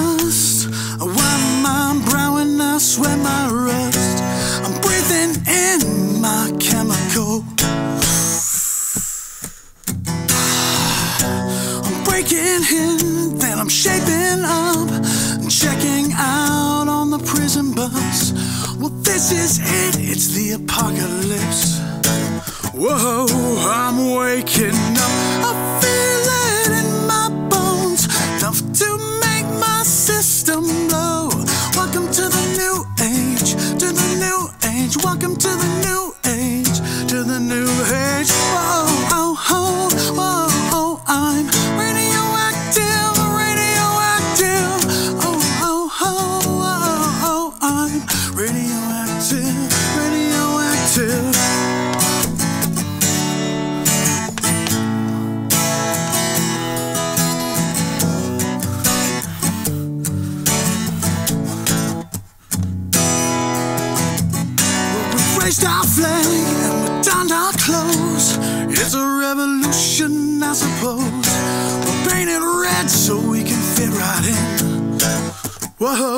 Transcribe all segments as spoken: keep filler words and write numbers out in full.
dust. I wipe my brow and I sweat my rust. I'm breathing in my chemical. I'm breaking in, then I'm shaping up, checking out on the prison bus. Well, this is it, it's the apocalypse. Whoa, I'm waking up, I feel it in my bones, enough to make my system blow. Welcome to the new age, to the new age. Welcome to the new age, to the new age. Whoa, oh, oh, whoa, oh, I'm radioactive, radioactive. Oh, oh, oh, oh, oh, I'm radioactive, radioactive. Raised our flag and we donned our clothes. It's a revolution, I suppose. We're painted red so we can fit right in. Whoa,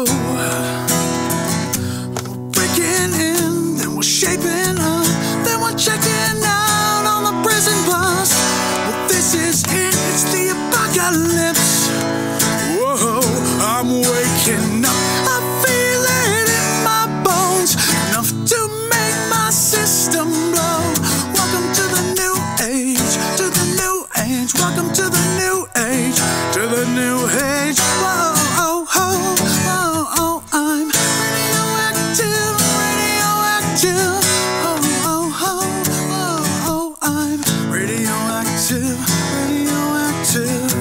we're breaking in, then we're shaping up, then we're checking out on the prison bus. Well, this is it, it's the apocalypse. Whoa, I'm waking up, I feel it in my bones, enough to system blow. Welcome to the new age, to the new age. Welcome to the new age, to the new age. Whoa, oh, oh, oh, oh, I'm radioactive, radioactive. Oh, oh, oh, oh, oh, I'm radioactive, radioactive.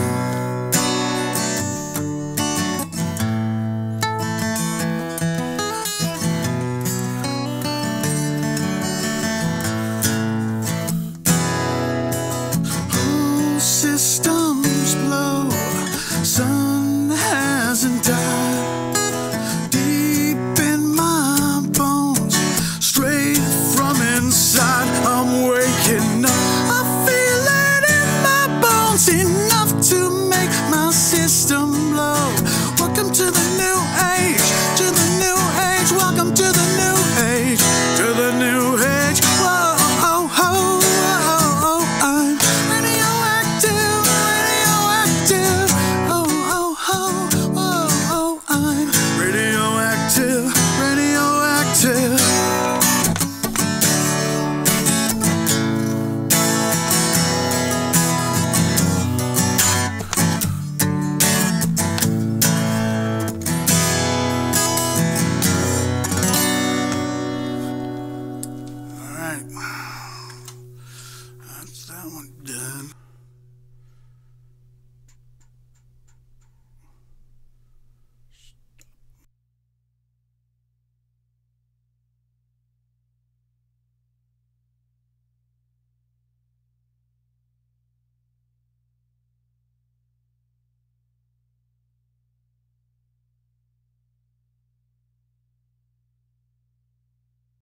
Systems blow, sun hasn't died. Deep in my bones, straight from inside, I'm waking up, I feel it in my bones, enough to make my system blow. Welcome to the new age, to the new age. Welcome to the new age, to the new age. Whoa, oh, oh, oh, oh, I'm radioactive, radioactive. All right, that's that one done.